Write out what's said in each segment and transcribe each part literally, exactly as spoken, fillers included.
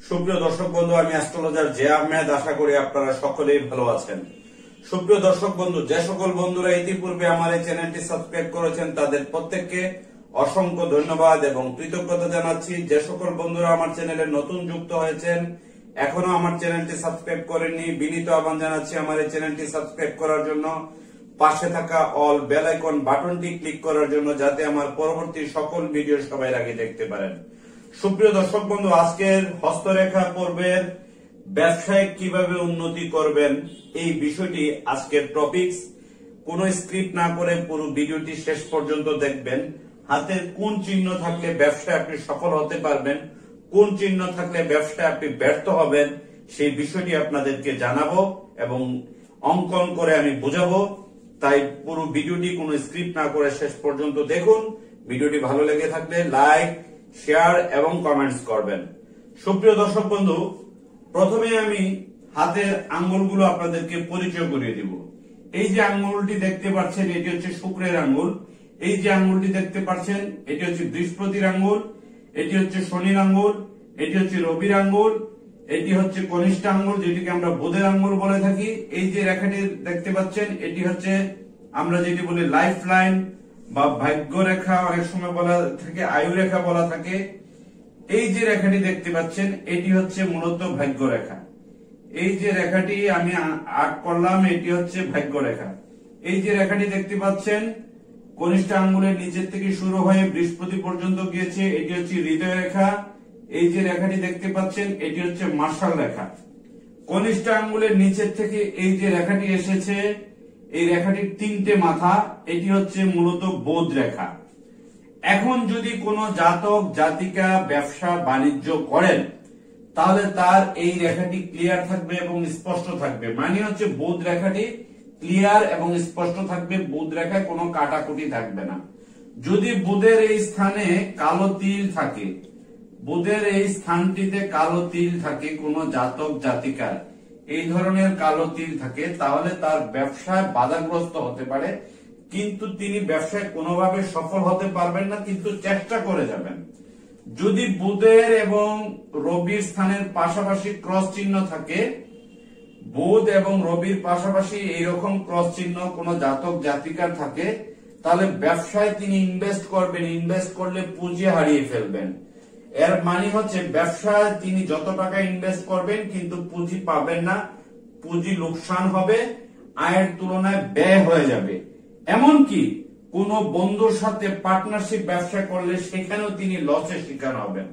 সুপ্রিয় দর্শক বন্ধু, আমি অ্যাস্ট্রোলজার জে আহমেদ। আশা করি আপনারা সকলেই ভালো আছেন। সুপ্রিয় দর্শক বন্ধু, যে সকল বন্ধুরা ইতিপূর্বে আমার এই চ্যানেলটি সাবস্ক্রাইব করেছেন তাদের প্রত্যেককে অসংখ্য ধন্যবাদ এবং কৃতজ্ঞতা জানাচ্ছি। যে সকল বন্ধুরা আমার চ্যানেলে নতুন যুক্ত হয়েছেন, এখনো আমার চ্যানেলটি সাবস্ক্রাইব করেননি, বিনীত আহ্বান জানাচ্ছি আমার এই চ্যানেলটি সাবস্ক্রাইব করার জন্য, পাশে থাকা অল বেল আইকন বাটনটি ক্লিক করার জন্য, যাতে আমার পরবর্তী সকল ভিডিও সবাই আগে দেখতে পারেন। সুপ্রিয় দর্শক বন্ধু, আজকের হস্তরেখা পর্বের ব্যবসায় কিভাবে উন্নতি করবেন এই বিষয়টি আজকের টপিকস। কোন স্ক্রিপ্ট না করে পুরো ভিডিওটি শেষ পর্যন্ত দেখবেন। হাতের কোন চিহ্ন থাকলে ব্যবসায় আপনি সফল হতে পারবেন, কোন চিহ্ন থাকলে ব্যবসায় আপনি ব্যর্থ হবেন, সেই বিষয়টি আপনাদেরকে জানাবো এবং অঙ্কন করে আমি বুঝাবো। তাই পুরো ভিডিওটি কোন স্ক্রিপ্ট না করে শেষ পর্যন্ত দেখুন। ভিডিওটি ভালো লেগে থাকলে লাইক, শেয়ার এবং কমেন্টস করবেন। সুপ্রিয় দর্শক বন্ধু, প্রথমে আমি হাতের আঙ্গুলগুলো আপনাদেরকে পরিচয় করিয়ে দিব। এই যে আঙ্গুলটি দেখতে পাচ্ছেন, এটি হচ্ছে শুক্রের আঙ্গুল। এই যে আঙ্গুলটি দেখতে পাচ্ছেন, এটি হচ্ছে বৃহস্পতির আঙ্গুল। এটি হচ্ছে শনির আঙ্গুল। এটি হচ্ছে রবির আঙ্গুল। এটি হচ্ছে কনিষ্ঠ আঙ্গুল, যেটিকে আমরা বুধের আঙ্গুল বলে থাকি। এই যে রেখাটি দেখতে পাচ্ছেন, এটি হচ্ছে আমরা যেটি বলি লাইফ লাইন বা ভাগ্য রেখা, অনেক সময় বলা থাকে আয়ু রেখা বলা থাকে। এই যে রেখাটি দেখতে পাচ্ছেন, এটি হচ্ছে মূলত ভাগ্য রেখা। এই যে রেখাটি আমি আর্ট করলাম, এটি হচ্ছে ভাগ্য রেখা। এই যে রেখাটি দেখতে পাচ্ছেন, কনিষ্ঠ আঙ্গুলের নিচের থেকে শুরু হয়ে বৃহস্পতি পর্যন্ত গিয়েছে, এটি হচ্ছে হৃদয় রেখা। এই যে রেখাটি দেখতে পাচ্ছেন, এটি হচ্ছে মার্শাল রেখা। কনিষ্ঠ আঙ্গুলের নিচের থেকে এই যে রেখাটি এসেছে, এই রেখাটির তিনটে মাথা, এটি হচ্ছে মূলত বোধ রেখা। এখন যদি কোনো জাতক জাতিকা ব্যবসা বাণিজ্য করেন, তাহলে তার এই রেখাটি ক্লিয়ার থাকবে এবং স্পষ্ট থাকবে। মানে হচ্ছে বোধ রেখাটি ক্লিয়ার এবং স্পষ্ট থাকবে, বোধ রেখায় কোনো কাটাকুটি থাকবে না। যদি বুধের এই স্থানে কালো তিল থাকে, বুধের এই স্থানটিতে কালো তিল থাকে, কোন জাতক জাতিকার এই ধরনের কালো তিল থাকে, তাহলে তার ব্যবসায় বাধাগ্রস্ত হতে পারে, কিন্তু তিনি ব্যবসায় কোনোভাবে সফল হতে পারবেন না, কিন্তু চেষ্টা করে যাবেন। যদি বুধের এবং রবির স্থানের পাশাপাশি ক্রস চিহ্ন থাকে, বুধ এবং রবির পাশাপাশি এইরকম ক্রস চিহ্ন কোন জাতক জাতিকার থাকে, তাহলে ব্যবসায় তিনি ইনভেস্ট করবেন, ইনভেস্ট করলে পুঁজি হারিয়ে ফেলবেন। এর মানে হচ্ছে ব্যবসায় তিনি যত টাকা ইনভেস্ট করবেন কিন্তু পুঁজি পাবেন না, পুঁজি লোকসান হবে, আয়ের তুলনায় ব্যয় হয়ে যাবে। এমনকি কোন বন্ধুর সাথে পার্টনারশিপ ব্যবসা করলে সেখানেও তিনি লসের শিকার হবেন।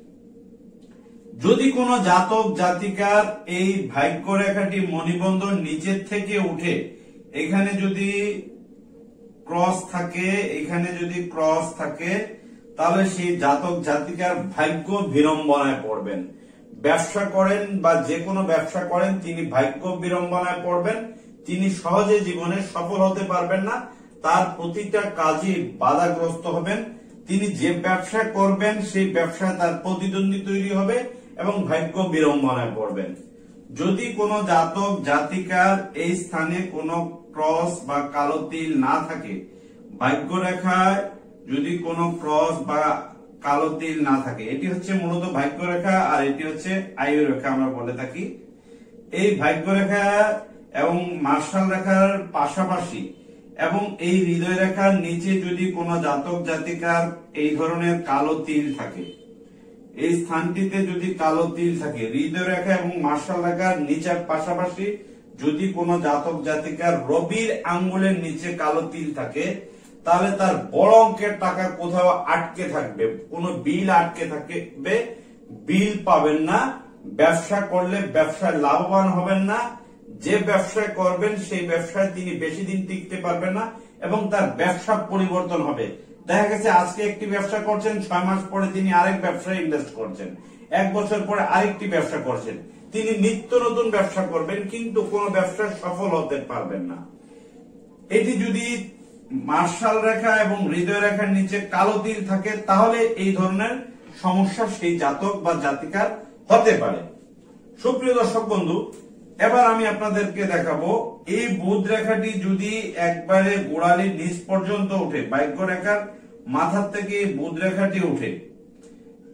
যদি কোন জাতক জাতিকার এই ভাগ্য রেখাটি মণিবন্ধন নিচের থেকে উঠে, এখানে যদি ক্রস থাকে, এখানে যদি ক্রস থাকে, তাহলে সেই জাতক জাতিকার ভাগ্য বিড়ম্বনায় পড়বেন। ব্যবসা করেন বা যে কোনো ব্যবসা করেন, তিনি ভাগ্য বিড়ম্বনায় পড়বেন, তিনি সহজে জীবনে সফল হতে পারবেন না, তার প্রতিটা কাজে বাধাগ্রস্ত হবেন। তিনি যে ব্যবসা করবেন সেই ব্যবসায় তার প্রতিদ্বন্দ্বী তৈরি হবে এবং ভাগ্য বিড়ম্বনায় পড়বেন। যদি কোনো জাতক জাতিকার এই স্থানে কোনো ক্রস বা কালো তিল না থাকে, ভাগ্য রেখায় যদি কোনো ক্রস বা কালো তিল না থাকে, এটি হচ্ছে মূলত ভাগ্য রেখা আর এটি হচ্ছে আয়ু রেখা আমরা বলে থাকি। এই ভাগ্য রেখা এবং মার্শাল রেখার পাশাপাশি এবং এই হৃদয় রেখার নিচে যদি কোনো জাতক জাতিকার এই ধরনের কালো তিল থাকে, এই স্থানটিতে যদি কালো তিল থাকে, হৃদয় রেখা এবং মার্শাল রেখার নিচের পাশাপাশি যদি কোনো জাতক জাতিকার রবির আঙ্গুলের নিচে কালো তিল থাকে, তাহলে তার বড় অঙ্কের টাকা কোথাও আটকে থাকবে, কোন বিল আটকে থাকবে, বিল পাবেন না। ব্যবসা করলে ব্যবসায় লাভবান হবেন না। যে ব্যবসায় করবেন সেই ব্যবসায় তিনি বেশি দিন টিকতে পারবেন না এবং তার ব্যবসা পরিবর্তন হবে। দেখা গেছে আজকে একটি ব্যবসা করছেন, ছয় মাস পরে তিনি আরেক ব্যবসায় ইনভেস্ট করছেন, এক বছর পরে আরেকটি ব্যবসা করছেন, তিনি নিত্য নতুন ব্যবসা করবেন কিন্তু কোন ব্যবসায় সফল হতে পারবেন না। এটি যদি মার্শাল রেখা এবং হৃদয় রেখার নিচে কালো তিল থাকে, তাহলে এই ধরনের সমস্যা সেই জাতক বা জাতিকার হতে পারে। সুপ্রিয় দর্শক বন্ধু, এবার আমি আপনাদেরকে দেখাবো এই বুধ রেখাটি যদি একবারে গোড়ালির নিচ পর্যন্ত উঠে, ভাগ্য রেখার মাথার থেকে বুধ রেখাটি উঠে,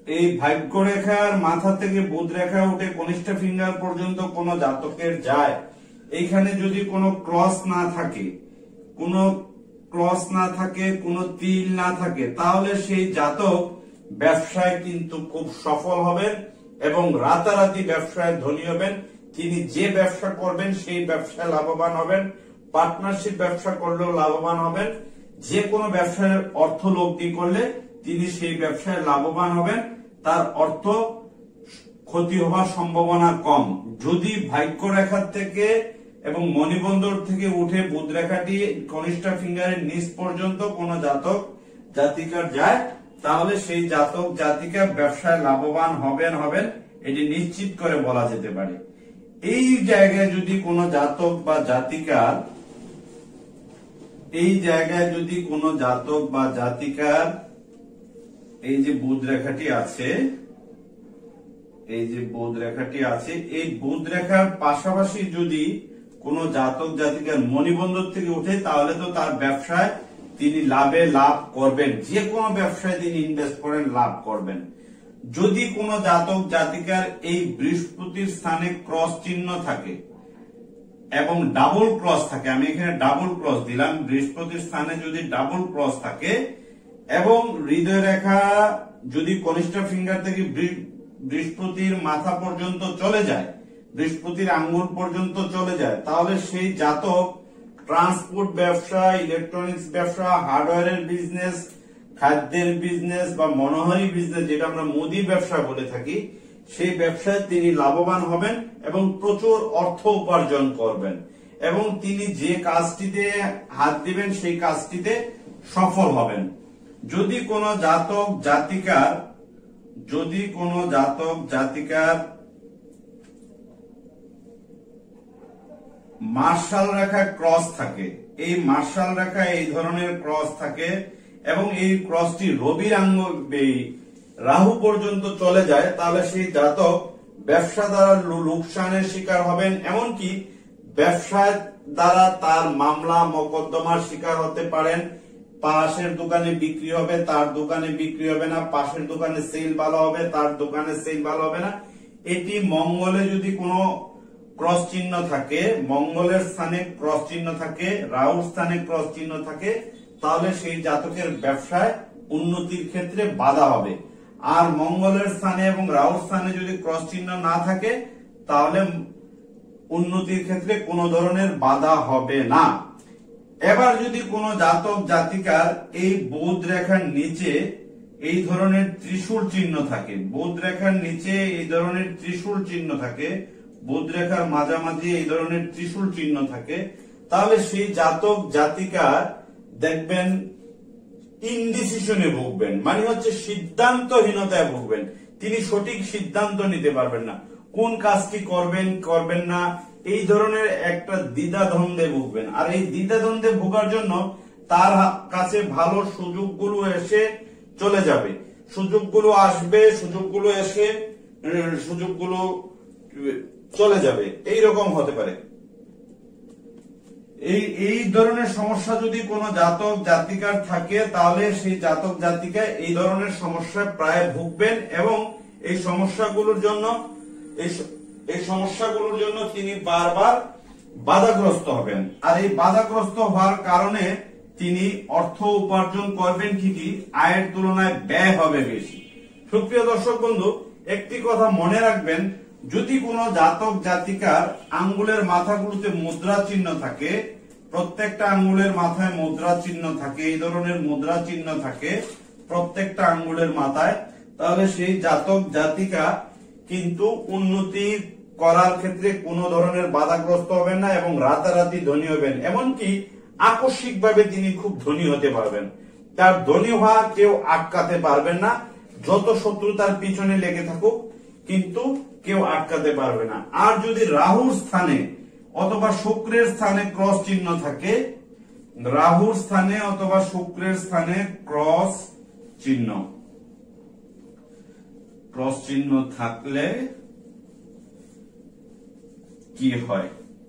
এই ভাগ্যরেখার মাথা থেকে বুধ রেখা উঠে কনিষ্ঠ ফিঙ্গার পর্যন্ত কোন জাতকের যায়, এইখানে যদি কোনো ক্রস না থাকে, কোনো ক্রস না থাকে, কোনো তিল না থাকে, তাহলে সেই জাতক ব্যবসায় কিন্তু খুব সফল হবেন এবং রাতারাতি ব্যবসায় ধনী হবেন। তিনি যে ব্যবসা করবেন সেই ব্যবসায় লাভবান হবেন, পার্টনারশিপ ব্যবসা করলেও লাভবান হবেন, যে কোনো ব্যবসায় অর্থ লব্ধি করলে তিনি সেই ব্যবসায় লাভবান হবেন, তার অর্থ ক্ষতি হওয়ার সম্ভাবনা কম। যদি ভাগ্য রেখার থেকে এবং মণিবন্দর থেকে উঠে বুধ রেখাটি কনিষ্ঠ ফিঙ্গারের নিচ পর্যন্ত কোন জাতক জাতিকার যায়, তাহলে সেই জাতক জাতিকা ব্যবসায় লাভবান হবেন হবেন এটি নিশ্চিত করে বলা যেতে পারে। এই জায়গায় যদি কোন জাতক বা জাতিকার এই জায়গায় যদি কোন জাতক বা জাতিকার এই যে বুধ রেখাটি আছে, এই যে বুধ রেখাটি আছে, এই বুধ রেখার পাশাপাশি যদি কোন জাতক জাতিকার মণিবন্দর থেকে উঠে, তাহলে তো তার ব্যবসায় তিনি লাভে লাভ করবেন, যে কোনো ব্যবসায় তিনি ইনভেস্ট করেন লাভ করবেন। যদি কোন জাতক জাতিকার এই বৃহস্পতির স্থানে ক্রস চিহ্ন থাকে এবং ডাবল ক্রস থাকে, আমি এখানে ডাবল ক্রস দিলাম, বৃহস্পতির স্থানে যদি ডাবল ক্রস থাকে এবং হৃদয় রেখা যদি কনিষ্ঠ ফিঙ্গার থেকে বৃহস্পতির মাথা পর্যন্ত চলে যায়, বৃহস্পতির আঙ্গুল পর্যন্ত চলে যায়, তাহলে সেই জাতক ট্রান্সপোর্ট ব্যবসা, ইলেকট্রনিক্স ব্যবসা, হার্ডওয়্যারের বিজনেস, খাদ্যের বিজনেস বা মনোহারী বিজনেস, যেটা আমরা মুদি ব্যবসা বলে থাকি, সেই ব্যবসায় তিনি লাভবান হবেন এবং প্রচুর অর্থ উপার্জন করবেন এবং তিনি যে কাজটিতে হাত দিবেন সেই কাজটিতে সফল হবেন। যদি কোনো জাতক জাতিকার যদি কোনো জাতক জাতিকার মার্শাল রেখা ক্রস থাকে, এই মার্শাল রেখা এই ধরনের ক্রস থাকে এবং এই ক্রসটি রবির আঙ্গ রাহু পর্যন্ত চলে যায়, তাহলে সেই জাতক ব্যবসা দ্বারা লোকসানের শিকার হবেন, এমনকি ব্যবসার দ্বারা তার মামলা মোকদ্দমার শিকার হতে পারেন। পাশের দোকানে বিক্রি হবে, তার দোকানে বিক্রি হবে না, পাশের দোকানে সেল ভালো হবে, তার দোকানে সেল ভালো হবে না। এটি মঙ্গলে যদি কোনো ক্রস চিহ্ন থাকে, মঙ্গলের স্থানে ক্রস চিহ্ন থাকে, রাহুর স্থানে ক্রস চিহ্ন থাকে, তাহলে সেই জাতকের ব্যবসায় উন্নতির ক্ষেত্রে বাধা হবে। আর মঙ্গলের স্থানে এবং রাহুর স্থানে যদি ক্রস চিহ্ন না থাকে, তাহলে উন্নতির ক্ষেত্রে কোনো ধরনের বাধা হবে না। এবার যদি কোনো জাতক জাতিকার এই বুধ রেখার নিচে এই ধরনের ত্রিশূল চিহ্ন থাকে, বুধ রেখার নিচে এই ধরনের ত্রিশূল চিহ্ন থাকে, বুধ রেখার মাঝামাঝি এই ধরনের ত্রিশূল চিহ্ন থাকে, তাহলে সেই জাতক জাতিকা দেখবেন ইনডিসিশনে ভুগবেন, মানে হচ্ছে সিদ্ধান্তহীনতায় ভুগবেন। তিনি সঠিক সিদ্ধান্ত নিতে পারবেন না, কোন কাজটি করবেন করবেন না, এই ধরনের একটা দ্বিধা দ্বন্দ্বে ভুগবেন। আর এই দ্বিধা দ্বন্দ্বে ভোগার জন্য তার কাছে ভালো সুযোগগুলো এসে চলে যাবে, সুযোগগুলো আসবে, সুযোগগুলো এসে সুযোগগুলো চলে যাবে, এই রকম হতে পারে। এই এই ধরনের সমস্যা যদি কোনো জাতক জাতিকার থাকে, তাহলে সেই জাতক জাতিকা এই ধরনের সমস্যায় প্রায় ভুগবেন এবং এই সমস্যাগুলোর জন্য এই এই সমস্যাগুলোর জন্য তিনি বারবার বাধাগ্রস্ত হবেন। আর এই বাধাগ্রস্ত হওয়ার কারণে তিনি অর্থ উপার্জন করবেন ঠিকই, আয়ের তুলনায় ব্যয় হবে বেশি। সুপ্রিয় দর্শক বন্ধু, একটি কথা মনে রাখবেন, যদি কোনো জাতক জাতিকার আঙ্গুলের মাথাগুলোতে মুদ্রা চিহ্ন থাকে, প্রত্যেকটা আঙ্গুলের মাথায় মুদ্রা চিহ্ন থাকে, এই ধরনের মুদ্রা চিহ্ন থাকে প্রত্যেকটা আঙ্গুলের মাথায়, তাহলে সেই জাতক জাতিকা কিন্তু উন্নতি করার ক্ষেত্রে কোন ধরনের বাধাগ্রস্ত হবেন না এবং রাতারাতি ধনী হবেন, এমনকি আকস্মিক ভাবে তিনি খুব ধনী হতে পারবেন। তার ধনী হওয়া কেউ আটকাতে পারবেন না, যত শত্রু তার পিছনে লেগে থাকুক কিন্তু কেউ আটকাতে পারবে না। আর যদি রাহুর স্থানে অথবা শুক্রের স্থানে ক্রস চিহ্ন থাকে, রাহুর স্থানে অথবা শুক্রের স্থানে ক্রস চিহ্ন ক্রস চিহ্ন থাকলে কি হয়?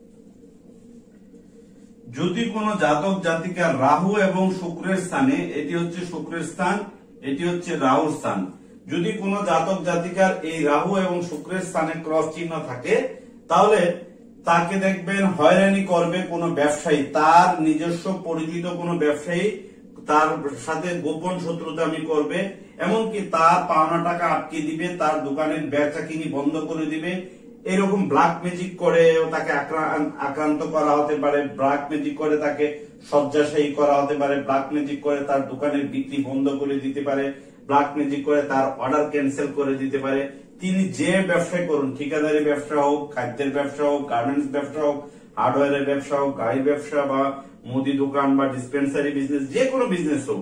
যদি কোনো জাতক জাতিকা রাহু এবং শুক্রের স্থানে, এটি হচ্ছে শুক্রের স্থান, এটি হচ্ছে রাহুর স্থান, যদি কোনো জাতক জাতিকার এই রাহু এবং শুক্রের স্থানে ক্রস চিহ্ন থাকে, তাহলে তাকে দেখবেন হয়রানি করবে কোনো ব্যবসায়ী, তার নিজস্ব পরিচিত কোনো ব্যবসায়ী তার সাথে গোপন শত্রুতামি করবে, এমনকি তার পাওনা টাকা আটকে দিবে, তার দোকানের বেচা কিনি বন্ধ করে দিবে। এরকম ব্ল্যাক ম্যাজিক করে তাকে আক্রান্ত করা হতে পারে, ব্ল্যাক ম্যাজিক করে তাকে শয্যাশায়ী করা হতে পারে, ব্ল্যাক ম্যাজিক করে তার দোকানের বিক্রি বন্ধ করে দিতে পারে, ব্ল্যাক ম্যাজিক করে তার অর্ডার ক্যান্সেল করে দিতে পারে। তিনি যে ব্যবসায় করুন, ঠিকাদারি ব্যবসা হোক, খাদ্যের ব্যবসা হোক, গার্মেন্টস ব্যবসা হোক, হার্ডওয়্যারের ব্যবসা হোক, গাড়ির ব্যবসা বা মুদি দোকান বা ডিসপেন্সারি বিজনেস, যে কোনো বিজনেস হোক,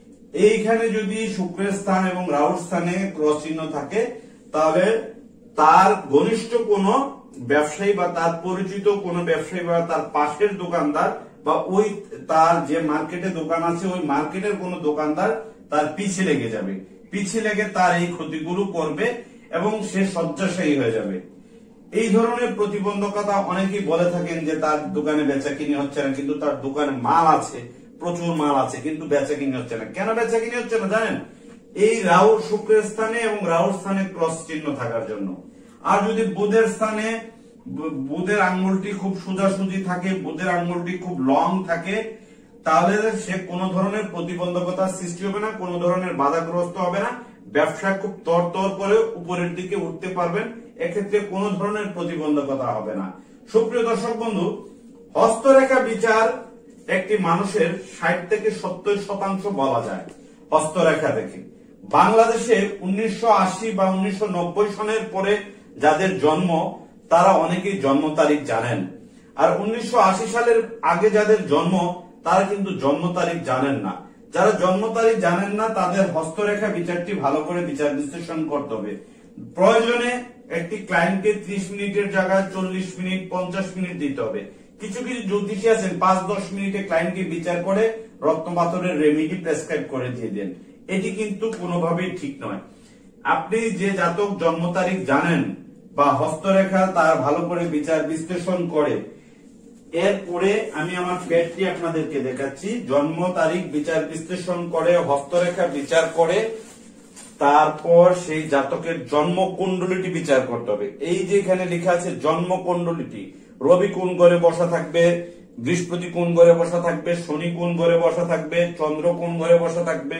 এইখানে যদি শুক্রের স্থান এবং রাহুর স্থানে ক্রস চিহ্ন থাকে, তাহলে তার ঘনিষ্ঠ কোন ব্যবসায়ী বা তার পরিচিত কোন ব্যবসায়ী বা তার পাশের দোকানদার বা ওই তার যে মার্কেটে দোকান আছে ওই মার্কেটের কোন দোকানদার তার পিছে লেগে যাবে, পিছে লেগে তার এই ক্ষতিগুলো করবে এবং সে শয্যাশায়ী হয়ে যাবে। এই ধরনের প্রতিবন্ধকতা অনেকেই বলে থাকেন যে তার দোকানে বেচা কিনি হচ্ছে না, কিন্তু তার দোকানে মাল আছে, প্রচুর মাল আছে, কিন্তু বেচা কিনি হচ্ছে না। কেন বেচা কিনি হচ্ছে না জানেন? এই রাহু শুক্রের স্থানে এবং রাহুর স্থানে ক্রস চিহ্ন থাকার জন্য। আর যদি বুধের স্থানে বুধের আঙ্গুলটি খুব সোজাসুজি থাকে, বুধের আঙ্গুলটি খুব লং থাকে, তাহলে সে কোনো ধরনের প্রতিবন্ধকতার সৃষ্টি হবে না, কোনো ধরনের বাধাগ্রস্ত হবে না, ব্যবসা খুব তরতর করে উপরের দিকে উঠতে পারবেন, এক্ষেত্রে কোনো ধরনের প্রতিবন্ধকতা হবে না। সুপ্রিয় দর্শক বন্ধু, হস্তরেখা বিচার একটি মানুষের ষাট থেকে সত্তর শতাংশ বলা যায় হস্তরেখা দেখে। বাংলাদেশে উনিশশো আশি বা উনিশশো নব্বই সনের পরে যাদের জন্ম তারা অনেকেই জন্ম তারিখ জানেন, আর উনিশশো আশি সালের আগে যাদের জন্ম তারা কিন্তু জন্ম তারিখ জানেন না। যারা জন্ম তারিখ জানেন না তাদের হস্তরেখা বিচারটি ভালো করে বিচার বিশ্লেষণ করতে হবে। প্রয়োজনে একটি ক্লায়েন্টকে ত্রিশ মিনিটের জায়গায় চল্লিশ মিনিট পঞ্চাশ মিনিট দিতে হবে। কিছু কিছু জ্যোতিষী আছেন পাঁচ দশ মিনিটে ক্লায়েন্টকে বিচার করে রক্তপাতরের রেমেডি প্রেসক্রাইব করে দিয়ে দেন, এটি কিন্তু কোনোভাবেই ঠিক নয়। আপনি যে জাতক জন্ম তারিখ জানেন বা হস্তরেখা তার ভালো করে বিচার বিশ্লেষণ করে, এরপরে আমি আমার পেটটি আপনাদেরকে দেখাচ্ছি। জন্ম তারিখ বিচার বিশ্লেষণ করে, হস্তরেখা বিচার করে, তারপর সেই জাতকের জন্ম কুণ্ডলিটি বিচার করতে হবে। এই যে এখানে লেখা আছে জন্ম কুণ্ডলিটি, রবি কোন ঘরে বসা থাকবে, বৃহস্পতি কোন ঘরে বসা থাকবে, শনি কোন ঘরে বসা থাকবে, চন্দ্র কোন ঘরে বসা থাকবে,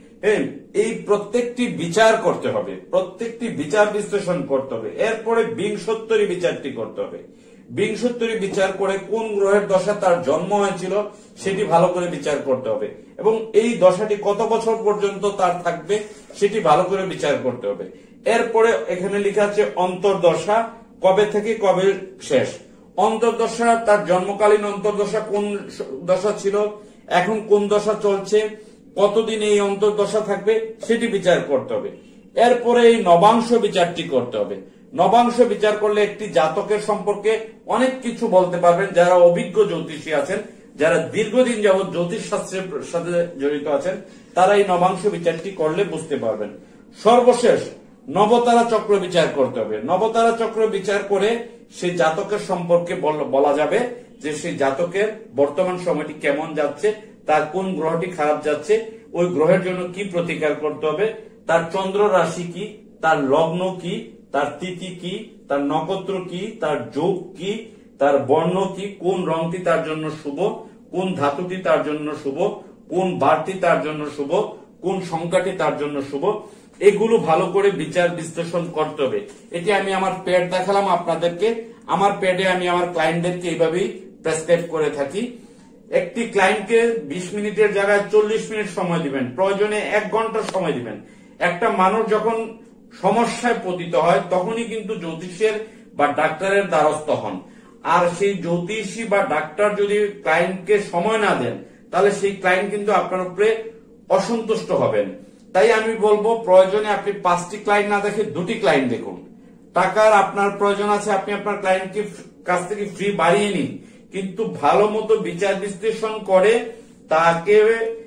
এই প্রত্যেকটি বিচার করতে হবে, প্রত্যেকটি বিচার বিশ্লেষণ করতে হবে। এরপরে বিংশোত্তরী বিচারটি করতে হবে। বিংশোত্তরী বিচার করে কোন গ্রহের দশা তার জন্ম হয়েছিল সেটি ভালো করে বিচার করতে হবে, এবং এই দশাটি কত বছর পর্যন্ত তার থাকবে সেটি ভালো করে বিচার করতে হবে। এরপরে এখানে লেখা আছে অন্তর্দশা, কবে থেকে কবে শেষ। অন্তর্দশা তার জন্মকালীন অন্তর্দশা কোন দশা ছিল, এখন কোন দশা চলছে, কতদিন এই অন্তর্দশা থাকবে সেটি বিচার করতে হবে। এরপরে এই নবাংশ বিচারটি করতে হবে। নবাংশ বিচার করলে একটি জাতকের সম্পর্কে অনেক কিছু বলতে পারবেন। যারা অভিজ্ঞ জ্যোতিষী আছেন, যারা দীর্ঘদিন যাবৎ জ্যোতিষ শাস্ত্রের সাথে জড়িত আছেন, তারা এই নবাংশ বিচারটি করলে বুঝতে পারবেন। সর্বশেষ নবতারা চক্র বিচার করতে হবে। নবতারা চক্র বিচার করে সেই জাতকের সম্পর্কে বলা যাবে যে সেই জাতকের বর্তমান সময়টি কেমন যাচ্ছে, তার কোন গ্রহটি খারাপ যাচ্ছে, ওই গ্রহের জন্য কি প্রতিকার করতে হবে, তার চন্দ্র রাশি কি, তার লগ্ন কি, তার তিথি কি, তার নক্ষত্র কি, তার যোগ কি, তার বর্ণ কি, কোন রংটি তার জন্য শুভ, কোন ধাতুটি তার জন্য শুভ, কোন বারটি তার জন্য শুভ, কোন সংখ্যাটি তার জন্য শুভ, এগুলো ভালো করে বিচার বিশ্লেষণ করতে হবে। এটি আমি আমার পেড দেখালাম আপনাদেরকে। আমার পেডে আমি আমার ক্লায়েন্টদেরকে এইভাবেই প্রেসক্রাইব করে থাকি। একটি ক্লায়েন্টকে বিশ মিনিটের জায়গায় চল্লিশ মিনিট সময় দিবেন, প্রয়োজনে এক ঘন্টা সময় দিবেন। একটা মানুষ যখন সমস্যায় পতিত হয় তখনই কিন্তু জ্যোতিষের বা ডাক্তারের দ্বারস্থ হন। আর সেই জ্যোতিষী বা ডাক্তার যদি ক্লায়েন্টকে সময় না দেন তাহলে সেই ক্লায়েন্ট কিন্তু আপনার উপরে অসন্তুষ্ট হবেন। তাই আমি বলবো প্রয়োজনে আপনি পাঁচটি ক্লায়েন্ট না দেখে দুটি ক্লায়েন্ট দেখুন। টাকার আপনার প্রয়োজন আছে, আপনি আপনার ক্লায়েন্টকে কাছ থেকে ফ্রি বাড়িয়ে নিন, কিন্তু ভালো মতো বিচার বিশ্লেষণ করে তাকে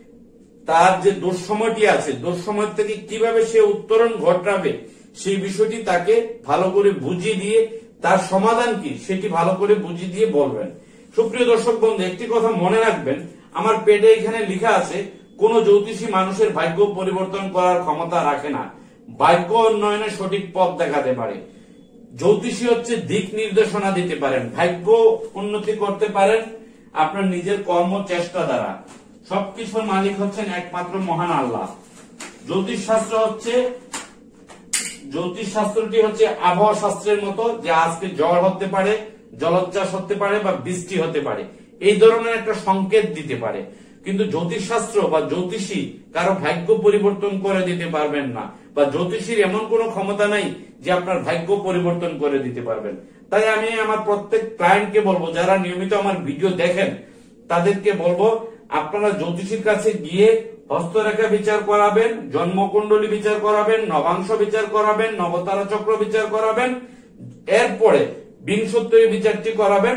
তার যে দুঃসময়টি আছে দুঃসময় থেকে কিভাবে সে উত্তরণ ঘটাবে সেই বিষয়টি তাকে ভালো করে বুঝিয়ে দিয়ে তার সমাধান কি সেটি ভালো করে বুঝিয়ে দিয়ে বলবেন। সুপ্রিয় দর্শক বন্ধু, একটি কথা মনে রাখবেন, আমার পেডে এখানে লেখা আছে কোন জ্যোতিষী মানুষের ভাগ্য পরিবর্তন করার ক্ষমতা রাখে না। ভাগ্য উন্নয়নে সঠিক পথ দেখাতে পারে। জ্যোতিষী হচ্ছে দিক নির্দেশনা দিতে পারেন, ভাগ্য উন্নতি করতে পারেন আপনার নিজের কর্ম চেষ্টা দ্বারা। সবকিছুর মালিক হচ্ছেন একমাত্র মহান আল্লাহ। জ্যোতিষ শাস্ত্র হচ্ছে জ্যোতিষ শাস্ত্রটি হচ্ছে আবহাওয়া শাস্ত্রের মতো, যে আজকে ঝড় হতে পারে, জলোচ্ছ্বাস হতে পারে বা বৃষ্টি হতে পারে, এই ধরনের একটা সংকেত দিতে পারে। কিন্তু জ্যোতিষ শাস্ত্র বা জ্যোতিষী কারো ভাগ্য পরিবর্তন করে দিতে পারবেন না, বা জ্যোতিষীর এমন কোনো ক্ষমতা নাই যে আপনার ভাগ্য পরিবর্তন করে দিতে পারবেন। তাই আমি আমার প্রত্যেক ক্লায়েন্টকে বলবো, যারা নিয়মিত আমার ভিডিও দেখেন তাদেরকে বলবো, আপনারা জ্যোতিষীর কাছে গিয়ে হস্তরেখা বিচার করাবেন, জন্মকুণ্ডলী বিচার করাবেন, নবাংশ বিচার করাবেন, নবতারা চক্র বিচার করাবেন, এরপরে বিংশোত্তরী বিচারটি করাবেন।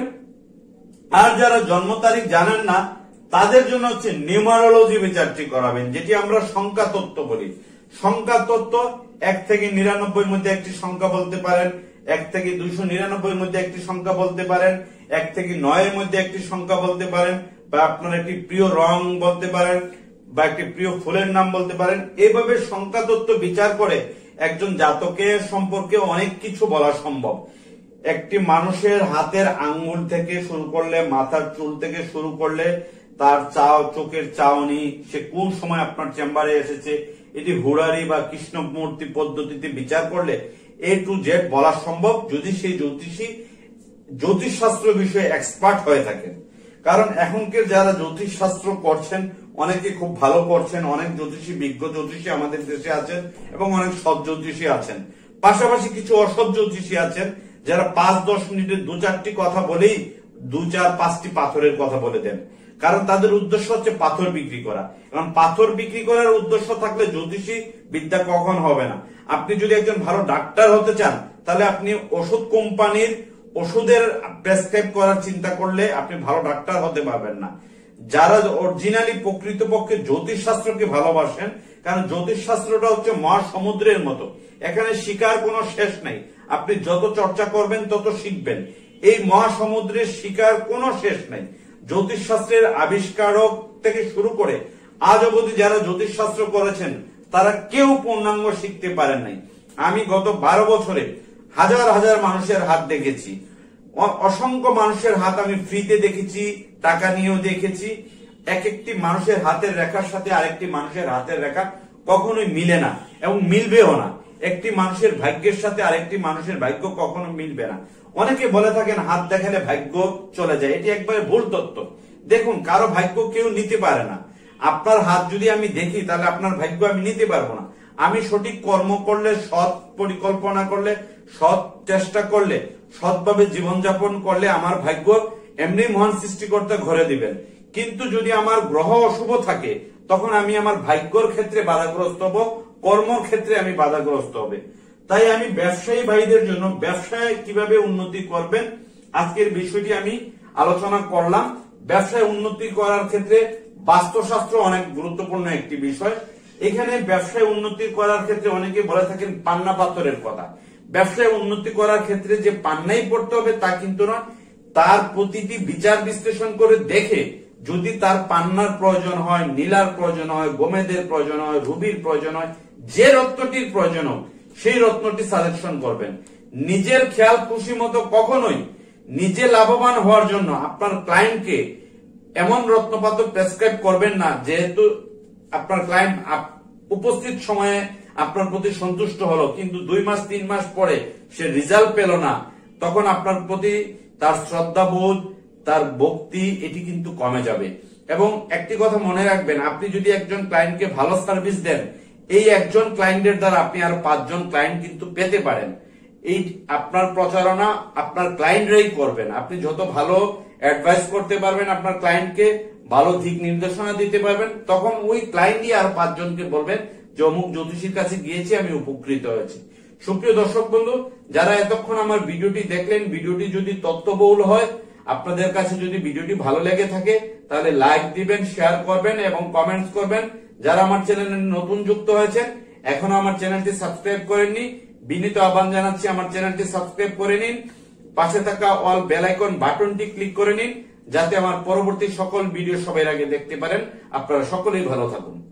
আর যারা জন্ম তারিখ জানেন না তাদের জন্য হচ্ছে নিউমারোলজি বিচারটি করাবেন, যেটি আমরা সংখ্যা তত্ত্ব বলি। সংখ্যা তত্ত্ব এক থেকে নিরানব্বই মধ্যে একটি সংখ্যা বলতে পারেন, এক থেকে দুইশো নিরানব্বই মধ্যে একটি সংখ্যা বলতে পারেন, এক থেকে নয়ের মধ্যে একটি সংখ্যা বলতে পারেন, বা আপনার একটি প্রিয় রং বলতে পারেন, বা একটি প্রিয় ফুলের নাম বলতে পারেন। এভাবে সংখ্যা তত্ত্ব বিচার করে একজন জাতকের সম্পর্কে অনেক কিছু বলা সম্ভব। একটি মানুষের হাতের আঙ্গুল থেকে শুরু করলে, মাথার চুল থেকে শুরু করলে, তার চাও চোখের চাউনি, সে কোন সময় আপনার চেম্বারে এসেছে, এটি হুড়ারি বা কৃষ্ণ মূর্তি পদ্ধতিতে বিচার করলে এ টু জেড বলা সম্ভব, যদি সেই জ্যোতিষী জ্যোতিষ শাস্ত্র বিষয়ে এক্সপার্ট হয়ে থাকেন। কারণ এখনকার যারা জ্যোতিষ শাস্ত্র করছেন অনেকে খুব ভালো করছেন, অনেক জ্যোতিষী বিজ্ঞ জ্যোতিষী আমাদের দেশে আছেন এবং অনেক সৎ জ্যোতিষী আছেন। পাশাপাশি কিছু অসৎ জ্যোতিষী আছেন যারা পাঁচ দশ মিনিটে দু চারটি কথা বলেই দু চার পাঁচটি পাথরের কথা বলে দেন, কারণ তাদের উদ্দেশ্য হচ্ছে পাথর বিক্রি করা। কারণ পাথর বিক্রি করার উদ্দেশ্য থাকলে জ্যোতিষী বিদ্যা কখন হবে না। আপনি যদি একজন ভালো ডাক্তার হতে চান তাহলে আপনি ওষুধ কোম্পানির ওষুধের প্রেসক্রাইব করার চিন্তা করলে আপনি ভালো ডাক্তার হতে পারবেন না। যারা অরিজিনালি প্রকৃতপক্ষে জ্যোতিষ শাস্ত্রকে ভালোবাসেন, কারণ জ্যোতিষ শাস্ত্রটা হচ্ছে মহাসমুদ্রের মতো, এখানে শিকার কোনো শেষ নাই। আপনি যত চর্চা করবেন তত শিখবেন। এই মহাসমুদ্রের শিকার কোনো শেষ নাই। জ্যোতিষ শাস্ত্রের আবিষ্কারক থেকে শুরু করে আজ অবধি যারা জ্যোতিষ শাস্ত্র করেছেন তারা কেউ পূর্ণাঙ্গ শিখতে পারেন নাই। আমি গত বারো বছরে হাজার হাজার মানুষের হাত দেখেছি, অসংখ্য মানুষের হাত আমি ফ্রিতে দেখেছি, টাকা নিয়েও দেখেছি। এক একটি মানুষের হাতের রেখার সাথে আরেকটি মানুষের হাতের রেখা কখনোই মিলে না এবং মিলবেও না। একটি মানুষের ভাগ্যের সাথে আরেকটি মানুষের ভাগ্য কখনো মিলবে না। অনেকে বলে থাকেন হাত দেখালে ভাগ্য চলে যায়, এটি একবারে ভুল তত্ত্ব। দেখুন, কারো ভাগ্য কেউ নিতে পারে না। আপনার হাত যদি আমি দেখি তাহলে আপনার ভাগ্য আমি নিতে পারবো না। আমি সঠিক কর্ম করলে, সৎ পরিকল্পনা করলে, সৎ চেষ্টা করলে, সৎভাবে জীবনযাপন করলে আমার ভাগ্য এমনি মহান সৃষ্টিকর্তা ঘরে দিবেন। কিন্তু যদি আমার গ্রহ অশুভ থাকে তখন আমি আমার ভাগ্যর ক্ষেত্রে বাধাগ্রস্ত হব, কর্মর ক্ষেত্রে আমি বাধাগ্রস্ত হবে। তাই আমি ব্যবসায়ী ভাইদের জন্য ব্যবসায় কিভাবে উন্নতি করবেন আজকের বিষয়টি আমি আলোচনা করলাম। ব্যবসায় উন্নতি করার ক্ষেত্রে বাস্তুশাস্ত্র অনেক গুরুত্বপূর্ণ একটি বিষয়। এখানে ব্যবসায় উন্নতি করার ক্ষেত্রে অনেকে বলে থাকেন পান্না পাথরের কথা। ব্যবসায় উন্নতি করার ক্ষেত্রে যে পান্নাই পড়তে হবে তা কিন্তু না, তার প্রতিটি বিচার বিশ্লেষণ করে দেখে যদি তার পান্নার প্রয়োজন হয়, নীলার প্রয়োজন হয়, গোমেদের প্রয়োজন হয়, রুবির প্রয়োজন হয়, যে রত্নটির প্রয়োজন হোক সেই রত্নটি সিলেকশন করবেন। নিজের খেয়াল খুশি মতো কখনোই নিজে লাভবান হওয়ার জন্য আপনার ক্লায়েন্টকে এমন রত্নপাথর প্রেসক্রাইব করবেন না, যেহেতু আপনার ক্লায়েন্ট উপস্থিত সময়ে আপনার প্রতি সন্তুষ্ট হলো কিন্তু দুই মাস তিন মাস পরে সে রেজাল্ট পেল না, তখন আপনার প্রতি তার শ্রদ্ধাবোধ, তার ভক্তি এটি কিন্তু কমে যাবে। এবং একটি কথা মনে রাখবেন, আপনি যদি একজন ক্লায়েন্টকে ভালো সার্ভিস দেন, এই একজন ক্লায়েন্টের দ্বারা আপনি আরো পাঁচজন ক্লায়েন্ট কিন্তু পেতে পারেন। এই আপনার প্রচারণা আপনার ক্লায়েন্টরাই করবেন। আপনি যত ভালো অ্যাডভাইস করতে পারবেন আপনার ক্লায়েন্টকে, ভালো দিক নির্দেশনা দিতে পারবেন, তখন ওই ক্লায়েন্টই আর পাঁচজনকে বলবেন যে অমুক জ্যোতিষীর কাছে গিয়েছি, আমি উপকৃত হয়েছি। সুপ্রিয় দর্শক বন্ধু, যারা এতক্ষণ আমার ভিডিওটি দেখলেন, ভিডিওটি যদি তথ্যবহুল হয়, আপনাদের কাছে যদি ভিডিওটি ভালো লেগে থাকে তাহলে লাইক দিবেন, শেয়ার করবেন এবং কমেন্টস করবেন। যারা আমার চ্যানেলে নতুন যুক্ত হয়েছেন, এখনো আমার চ্যানেলটি সাবস্ক্রাইব করেননি, বিনীত আহ্বান জানাচ্ছি আমার চ্যানেলটি সাবস্ক্রাইব করে নিন। পাশে থাকা অল বেল আইকন বাটনটি ক্লিক করে নিন, যাতে আমার পরবর্তী সকল ভিডিও সবার আগে দেখতে পারেন। আপনারা সকলেই ভালো থাকুন।